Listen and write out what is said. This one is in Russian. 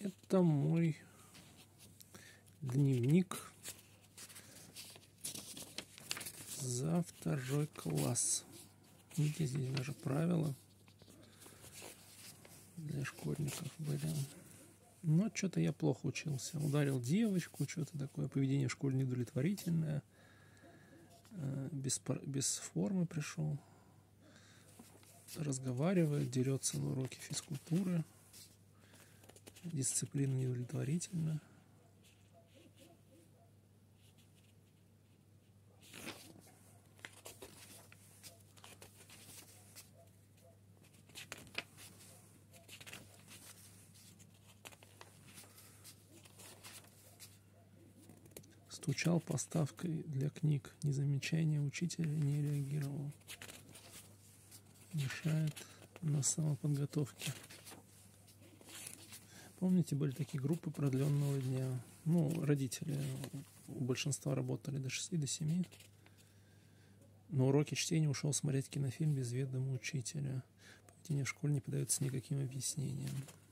Это мой дневник за 2 класс. Видите, здесь даже правила для школьников были. Но что-то я плохо учился. Ударил девочку, что-то такое. Поведение в школе неудовлетворительное. Без формы пришел. Разговаривает, дерется на уроке физкультуры. Дисциплина неудовлетворительная. Стучал поставкой для книг. Незамечание учителя не реагировал. Мешает на самоподготовке. Помните, были такие группы продленного дня? Ну, родители у большинства работали до 6, до 7. На уроке чтения ушел смотреть кинофильм без ведома учителя. Поведение в школе не поддается никаким объяснениям.